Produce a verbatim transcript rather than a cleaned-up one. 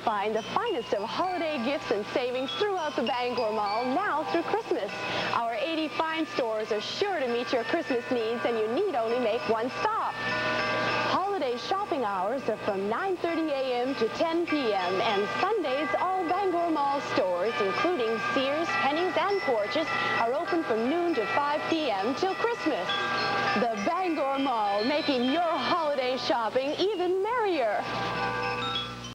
find the finest of holiday gifts and savings throughout the Bangor Mall now through Christmas. Our eighty fine stores are sure to meet your Christmas needs, and you need only make one stop. Holiday shopping hours are from nine thirty a m to ten p m and Sundays all Bangor Mall stores, including Sears, Penny's, and Porches, are open from noon to five p m till Christmas. The Bangor Mall, making your holiday shopping even merrier.